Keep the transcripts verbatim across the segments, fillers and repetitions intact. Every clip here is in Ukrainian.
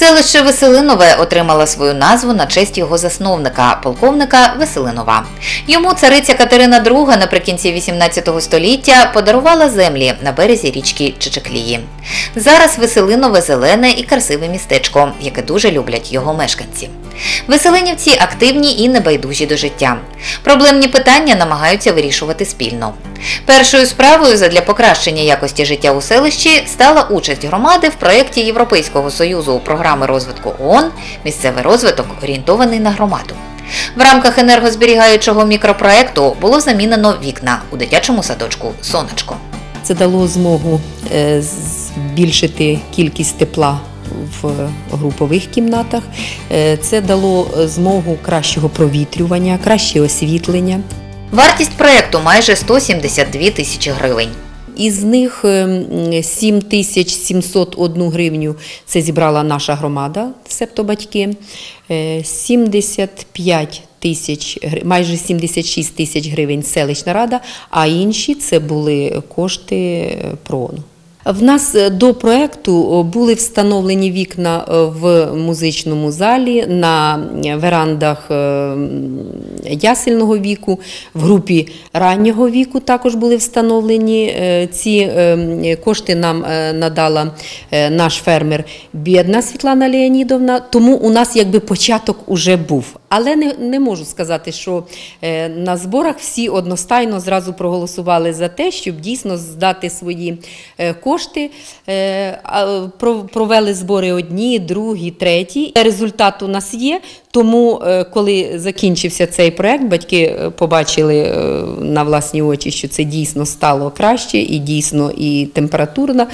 Селище Веселинове отримало свою назву на честь його засновника, полковника Веселинова. Йому цариця Катерина друга наприкінці вісімнадцятого століття подарувала землі на березі річки Чичеклії. Зараз Веселинове зелене і красиве містечко, яке дуже люблять його мешканці. Веселинівці активні і небайдужі до життя. Проблемні питання намагаються вирішувати спільно. Першою справою задля покращення якості життя у селищі стала участь громади в проєкті Європейського Союзу програми розвитку ООН «Місцевий розвиток, орієнтований на громаду». В рамках енергозберігаючого мікропроєкту було замінено вікна у дитячому садочку «Сонечко». Це дало змогу збільшити кількість тепла в групових кімнатах. Це дало змогу кращого провітрювання, краще освітлення. Вартість проєкту майже сто сімдесят дві тисячі гривень. Із них сім тисяч сімсот одну гривню це зібрала наша громада, себто батьки, сімдесят п'ять тисяч, майже сімдесят шість тисяч гривень селищна рада, а інші це були кошти ПРООНу. В нас до проєкту були встановлені вікна в музичному залі, на верандах ясельного віку, в групі раннього віку також були встановлені. Ці кошти нам надала наш фермер Бєдна Світлана Леонідовна, тому у нас якби початок уже був. Але не, не можу сказати, що на зборах всі одностайно зразу проголосували за те, щоб дійсно здати свої кошти. Провели збори одні, другі, треті. Результат у нас є, тому коли закінчився цей проєкт, батьки побачили на власні очі, що це дійсно стало краще і дійсно і температурна.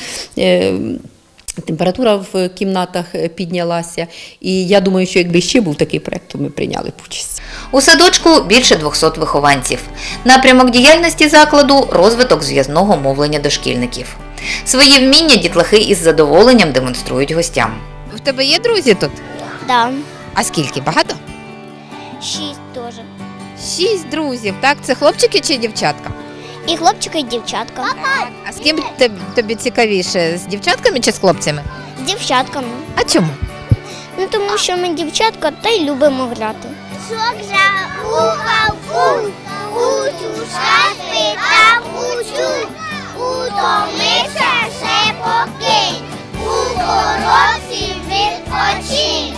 Температура в кімнатах піднялася, і я думаю, що якби ще був такий проєкт, то ми прийняли б участь. У садочку більше двохсот вихованців. Напрямок діяльності закладу – розвиток зв'язного мовлення дошкільників. Свої вміння дітлахи із задоволенням демонструють гостям. В тебе є друзі тут? Да. А скільки? Багато? Шість теж. Шість друзів, так? Це хлопчики чи дівчатка? І хлопчика, і дівчатка. А з ким тобі цікавіше? З дівчатками чи з хлопцями? З дівчатками. А чому? Ну, тому що ми дівчатка та й любимо грати. Шок жахухав кут, кутюшка спитав учу, утомився ще покинь, у дорозі відпочинь.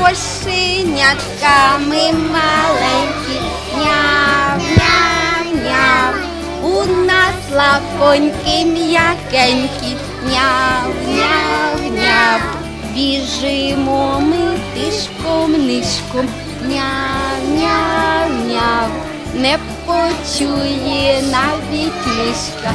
Кошенятками маленькі, няв-няв-няв. У нас лапоньки м'якенькі, няв-няв-няв. Біжимо ми тишком-нишком, няв-няв-няв. Не почує навіть мишка,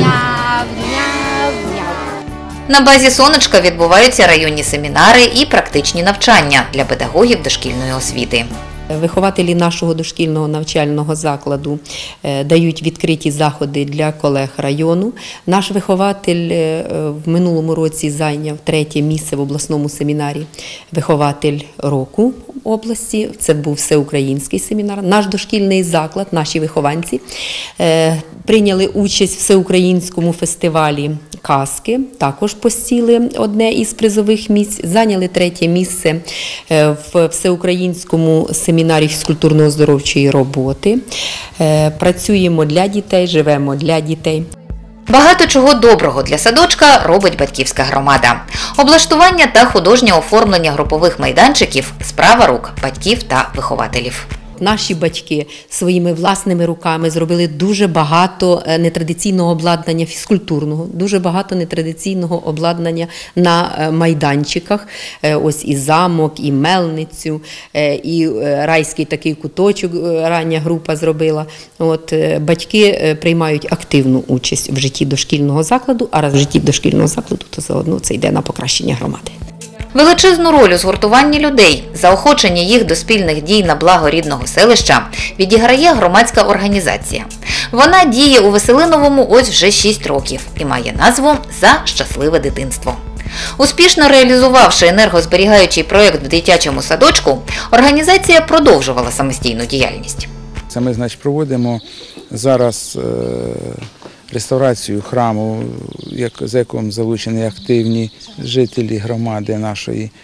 няв-няв-няв. На базі «Сонечка» відбуваються районні семінари і практичні навчання для педагогів дошкільної освіти. Вихователі нашого дошкільного навчального закладу дають відкриті заходи для колег району. Наш вихователь в минулому році зайняв третє місце в обласному семінарі «Вихователь року» області. Це був всеукраїнський семінар. Наш дошкільний заклад, наші вихованці прийняли участь в всеукраїнському фестивалі казки, також посіли одне із призових місць, зайняли третє місце в всеукраїнському семінарі фізкультурно-оздоровчої роботи. Працюємо для дітей, живемо для дітей. Багато чого доброго для садочка робить батьківська громада. Облаштування та художнє оформлення групових майданчиків – справа рук батьків та вихователів. Наші батьки своїми власними руками зробили дуже багато нетрадиційного обладнання фізкультурного, дуже багато нетрадиційного обладнання на майданчиках. Ось і замок, і мельницю, і райський такий куточок рання група зробила. От, батьки приймають активну участь в житті дошкільного закладу, а раз в житті дошкільного закладу, то заодно це йде на покращення громади. Величезну роль у згуртуванні людей, заохочення їх до спільних дій на благо рідного селища відіграє громадська організація. Вона діє у Веселиновому ось вже шість років і має назву «За щасливе дитинство». Успішно реалізувавши енергозберігаючий проєкт в дитячому садочку, організація продовжувала самостійну діяльність. Це ми, значить, проводимо зараз реставрацію храму, за яким залучені активні жителі громади нашої.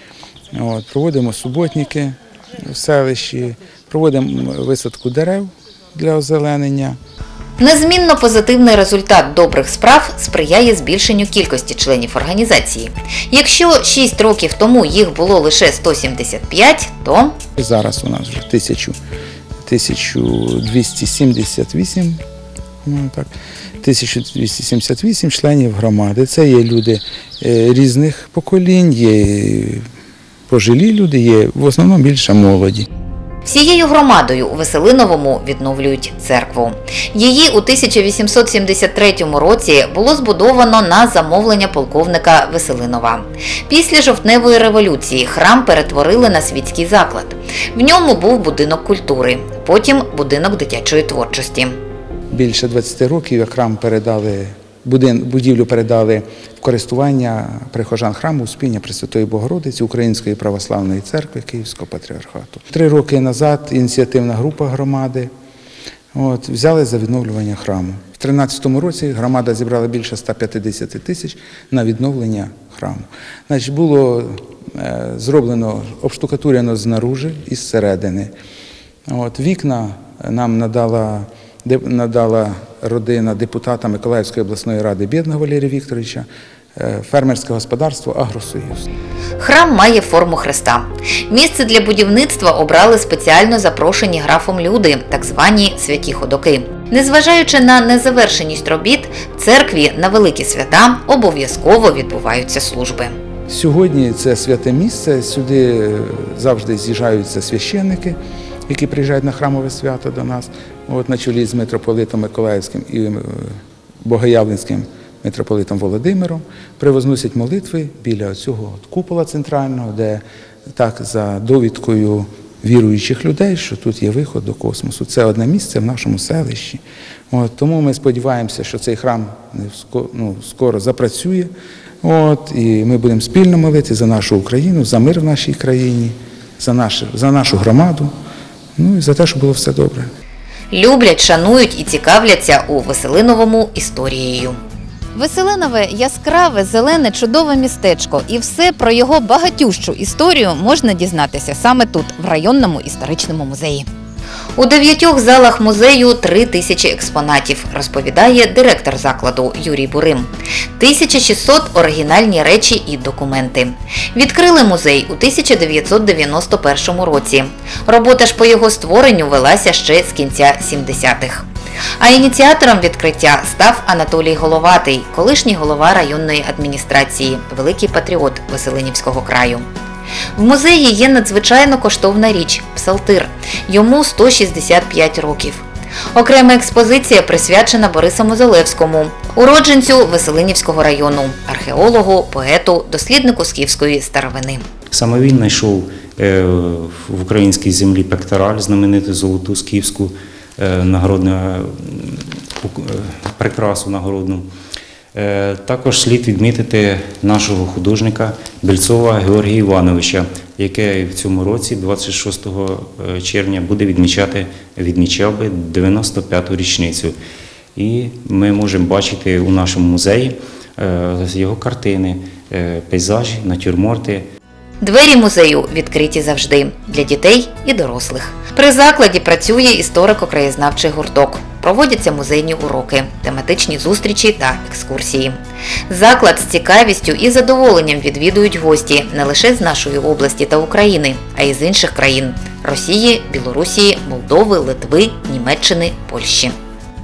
От, проводимо суботники в селищі, проводимо висадку дерев для озеленення. Незмінно позитивний результат добрих справ сприяє збільшенню кількості членів організації. Якщо шість років тому їх було лише сто сімдесят п'ять, то Зараз у нас вже тисяча двісті сімдесят вісім, ну, так, тисяча двісті сімдесят вісім членів громади. Це є люди е, різних поколінь, є пожилі люди, є в основному більше молоді. всією громадою у Веселиновому відновлюють церкву. Її у тисяча вісімсот сімдесят третьому році було збудовано на замовлення полковника Веселинова. Після жовтневої революції храм перетворили на світський заклад. В ньому був будинок культури, потім будинок дитячої творчості. Більше двадцяти років як храм передали, будівлю передали в користування прихожан храму Успіння Пресвятої Богородиці Української Православної Церкви Київського Патріархату. Три роки назад ініціативна група громади от, взяли за відновлювання храму. В дві тисячі тринадцятому році громада зібрала більше ста п'ятдесят тисяч на відновлення храму. Значить, було е, зроблено, обштукатурено знаружи і зсередини. От, вікна нам надала надала родина депутата Миколаївської обласної ради Бєдного Валерія Вікторовича, фермерське господарство «Агросоюз». Храм має форму хреста. Місце для будівництва обрали спеціально запрошені графом люди, так звані святі ходоки. Незважаючи на незавершеність робіт, в церкві на великі свята обов'язково відбуваються служби. Сьогодні це святе місце, сюди завжди з'їжджаються священники, які приїжджають на храмове свято до нас, от на чолі з митрополитом Миколаївським і Богоявленським митрополитом Володимиром, привозносять молитви біля цього купола центрального, де так за довідкою віруючих людей, що тут є виход до космосу. Це одне місце в нашому селищі. От, тому ми сподіваємося, що цей храм ну, скоро запрацює, от, і ми будемо спільно молити за нашу Україну, за мир в нашій країні, за нашу, за нашу громаду. Ну і за те, щоб було все добре. Люблять, шанують і цікавляться у Веселиновому історією. Веселинове – яскраве, зелене, чудове містечко. І все про його багатющу історію можна дізнатися саме тут, в районному історичному музеї. У дев'ятьох залах музею три тисячі експонатів, розповідає директор закладу Юрій Бурим. тисяча шістсот оригінальні речі і документи. Відкрили музей у тисяча дев'ятсот дев'яносто першому році. Робота ж по його створенню велася ще з кінця сімдесятих. А ініціатором відкриття став Анатолій Головатий, колишній голова районної адміністрації, великий патріот Веселинівського краю. В музеї є надзвичайно коштовна річ – псалтир. Йому сто шістдесят п'ять років. Окрема експозиція присвячена Борису Мозолевському, уродженцю Веселинівського району, археологу, поету, досліднику скіфської старовини. Саме він знайшов в українській землі пектораль, знамениту золоту скіфську нагородну прикрасу нагородну. Також слід відмітити нашого художника Бельцова Георгія Івановича, який в цьому році, двадцять шостого червня, буде відмічати, відмічав би дев'яносто п'яту річницю. І ми можемо бачити у нашому музеї його картини, пейзажі, натюрморти. Двері музею відкриті завжди – для дітей і дорослих. При закладі працює історико-краєзнавчий гурток. Проводяться музейні уроки, тематичні зустрічі та екскурсії. Заклад з цікавістю і задоволенням відвідують гості не лише з нашої області та України, а й з інших країн – Росії, Білорусі, Молдови, Литви, Німеччини, Польщі.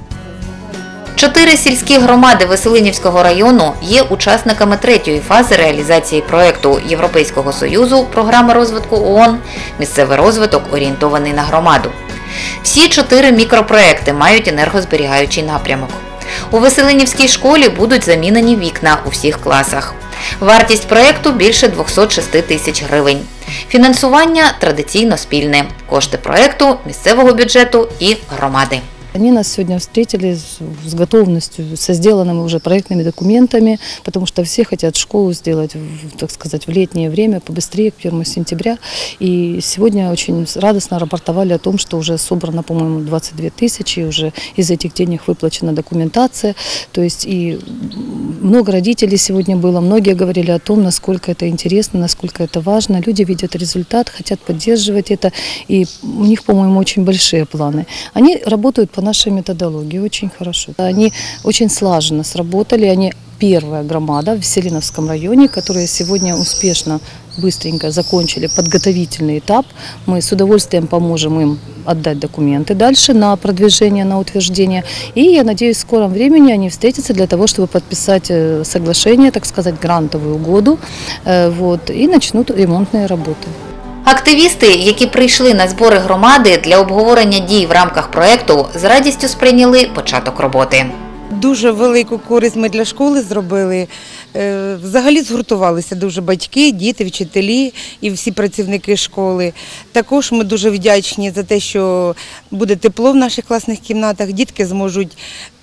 Чотири сільські громади Веселинівського району є учасниками третьої фази реалізації проєкту Європейського Союзу «Програма розвитку ООН. Місцевий розвиток, орієнтований на громаду». Всі чотири мікропроєкти мають енергозберігаючий напрямок. У Веселинівській школі будуть замінені вікна у всіх класах. Вартість проєкту – більше двісті шість тисяч гривень. Фінансування традиційно спільне. Кошти проєкту – місцевого бюджету і громади. Они нас сегодня встретили с, с готовностью, со сделанными уже проектными документами, потому что все хотят школу сделать, в, так сказать, в летнее время, побыстрее, к первому сентября. И сегодня очень радостно рапортовали о том, что уже собрано, по-моему, двадцать две тысячи, уже из этих денег выплачена документация. То есть и много родителей сегодня было, многие говорили о том, насколько это интересно, насколько это важно. Люди видят результат, хотят поддерживать это, и у них, по-моему, очень большие планы. Они работают по нашей методологии очень хорошо. Они очень слаженно сработали, они первая громада в Селиновском районе, которая сегодня успешно, быстренько закончили подготовительный этап. Мы с удовольствием поможем им отдать документы дальше на продвижение, на утверждение. И я надеюсь, в скором времени они встретятся для того, чтобы подписать соглашение, так сказать, грантовую угоду, вот, и начнут ремонтные работы. Активісти, які прийшли на збори громади для обговорення дій в рамках проєкту, з радістю сприйняли початок роботи. Дуже велику користь ми для школи зробили. Взагалі згуртувалися дуже батьки, діти, вчителі і всі працівники школи. Також ми дуже вдячні за те, що буде тепло в наших класних кімнатах, дітки зможуть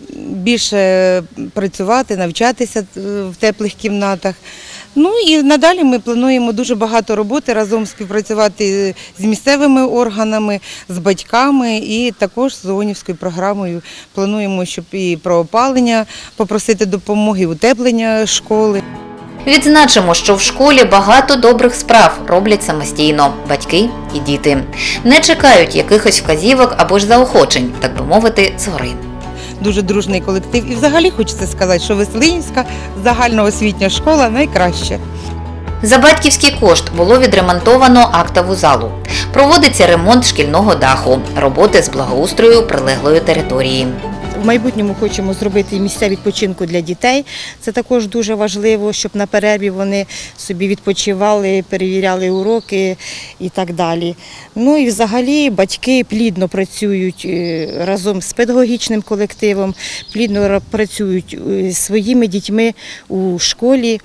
більше працювати, навчатися в теплих кімнатах. Ну і надалі ми плануємо дуже багато роботи, разом співпрацювати з місцевими органами, з батьками і також з ООНівською програмою. Плануємо, щоб і про опалення попросити допомоги, утеплення школи. Відзначимо, що в школі багато добрих справ роблять самостійно батьки і діти. Не чекають якихось вказівок або ж заохочень, так би мовити, згори. Дуже дружний колектив. І взагалі хочеться сказати, що Веселинівська загальноосвітня школа найкраща. За батьківський кошт було відремонтовано актову залу. Проводиться ремонт шкільного даху, роботи з благоустрою прилеглої території. В майбутньому хочемо зробити місця відпочинку для дітей. Це також дуже важливо, щоб на перерві вони собі відпочивали, перевіряли уроки і так далі. Ну і взагалі батьки плідно працюють разом з педагогічним колективом, плідно працюють зі своїми дітьми у школі.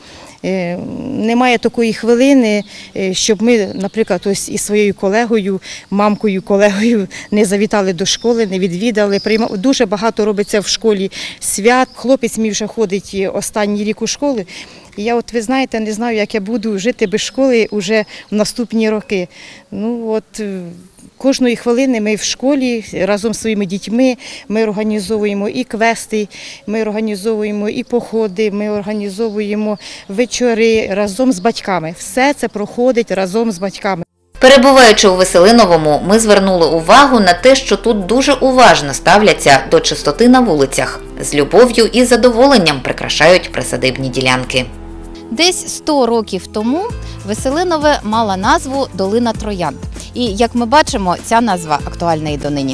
Немає такої хвилини, щоб ми, наприклад, ось із своєю колегою, мамкою, колегою не завітали до школи, не відвідали. Дуже багато робиться в школі свят. Хлопець мій вже ходить останній рік у школу. І я, от ви знаєте, не знаю, як я буду жити без школи вже в наступні роки. Ну, от, кожної хвилини ми в школі разом з своїми дітьми, ми організовуємо і квести, ми організовуємо і походи, ми організовуємо вечори разом з батьками. Все це проходить разом з батьками. Перебуваючи у Веселиновому, ми звернули увагу на те, що тут дуже уважно ставляться до чистоти на вулицях, з любов'ю і задоволенням прикрашають присадибні ділянки. Десь сто років тому Веселинове мала назву «Долина Троянд». І, як ми бачимо, ця назва актуальна і донині.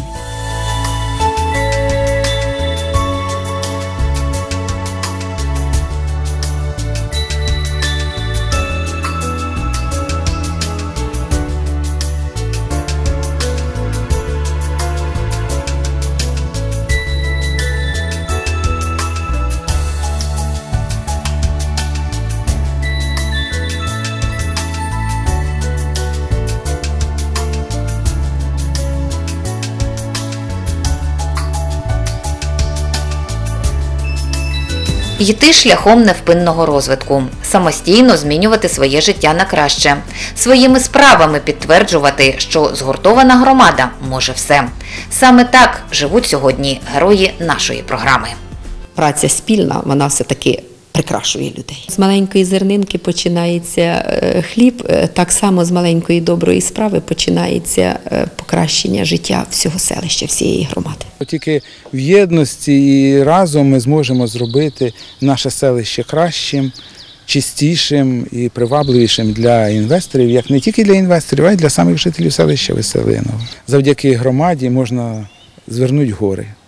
Йти шляхом невпинного розвитку, самостійно змінювати своє життя на краще, своїми справами підтверджувати, що згуртована громада може все. Саме так живуть сьогодні герої нашої програми. Праця спільна, вона все-таки прикрашує людей. З маленької зернинки починається хліб, так само з маленької доброї справи починається покращення життя всього селища, всієї громади. Тільки в єдності і разом ми зможемо зробити наше селище кращим, чистішим і привабливішим для інвесторів, як не тільки для інвесторів, а й для самих жителів селища Веселиново. Завдяки громаді можна звернути гори.